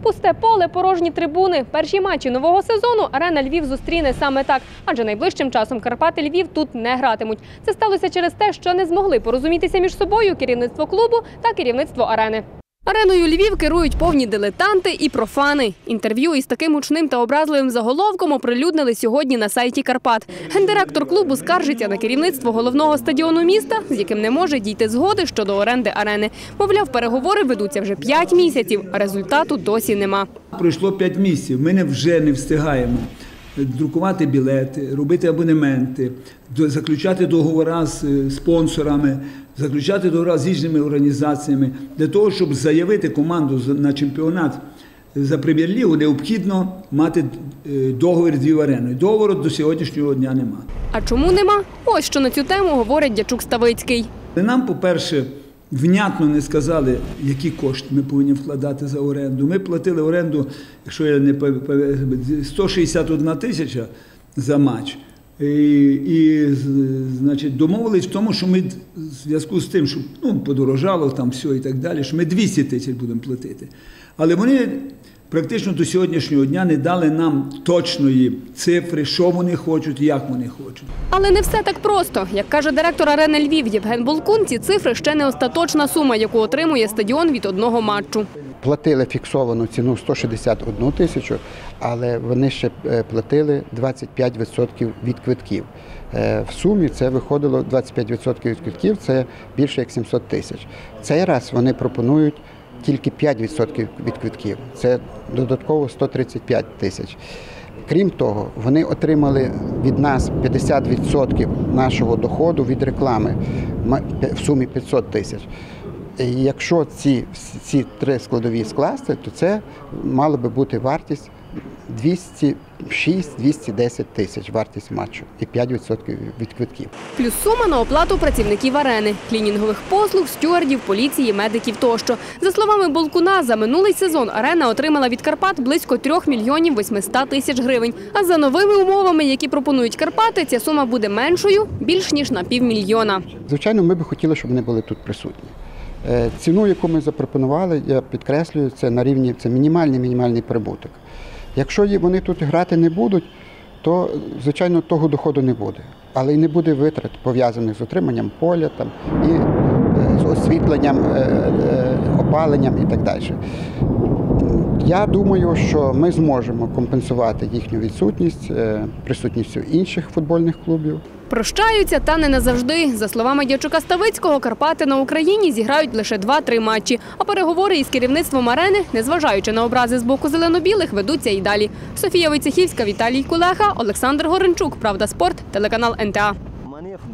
Пусте поле, порожні трибуни. Перші матчі нового сезону «Арена Львів» зустріне саме так. Адже найближчим часом «Карпати Львів» тут не гратимуть. Це сталося через те, що не змогли порозумітися між собою керівництво клубу та керівництво «Арени». «Ареною Львів» керують повні дилетанти і профани. Інтерв'ю із таким гучним та образливим заголовком оприлюднили сьогодні на сайті «Карпат». Гендиректор клубу скаржиться на керівництво головного стадіону міста, з яким не може дійти згоди щодо оренди «Арени». Мовляв, переговори ведуться вже 5 місяців, а результату досі нема. Пройшло 5 місяців, ми вже не встигаємо друкувати білети, робити абонементи, заключати договори з спонсорами, заключати договори з іншими організаціями. Для того, щоб заявити команду на чемпіонат за прем'єр-лігу, необхідно мати договір з Львів-Ареною. Договору до сьогоднішнього дня нема. А чому нема? Ось що на цю тему говорить Дячук-Ставицький. Нам, по-перше, внятно не сказали, які кошти ми повинні вкладати за оренду. Ми платили оренду, якщо я не пам'ятаю, 161 тисяча за матч. Значить, домовились в тому, що ми в зв'язку з тим, що подорожало там все і так далі, що ми 200 тисяч будемо платити. Але вони практично до сьогоднішнього дня не дали нам точної цифри, що вони хочуть і як вони хочуть. Але не все так просто. Як каже директор «Арени Львів» Євген Болкун, ці цифри ще не остаточна сума, яку отримує стадіон від одного матчу. Платили фіксовану ціну 161 тисячу, але вони ще платили 25% від квитків. В сумі це виходило 25% від квитків, це більше як 700 тисяч. Цей раз вони пропонують тільки 5% від квитків, це додатково 135 тисяч. Крім того, вони отримали від нас 50% нашого доходу від реклами в сумі 500 тисяч. І якщо ці три складові скласти, то це мало би бути вартість 206-210 тисяч вартість матчу і 5% від квитків. Плюс сума на оплату працівників «Арени» – клінінгових послуг, стюардів, поліції, медиків тощо. За словами Болкуна, за минулий сезон «Арена» отримала від Карпат близько 3 мільйонів 800 тисяч гривень. А за новими умовами, які пропонують Карпати, ця сума буде меншою – більш ніж на півмільйона. Звичайно, ми би хотіли, щоб вони були тут присутні. Ціну, яку ми запропонували, я підкреслюю, це на рівні, це мінімальний прибуток. Якщо вони тут грати не будуть, то, звичайно, того доходу не буде. Але й не буде витрат, пов'язаних з отриманням поля там, і з освітленням, опаленням і так далі. Я думаю, що ми зможемо компенсувати їхню відсутність присутністю інших футбольних клубів. Прощаються, та не назавжди. За словами Дячука-Ставицького, Карпати на Україні зіграють лише 2-3 матчі. А переговори із керівництвом «Арени», незважаючи на образи з боку зелено-білих, ведуться і далі. Софія Войцехівська, Віталій Кулеха, Олександр Горенчук. Правда, спорт, телеканал НТА.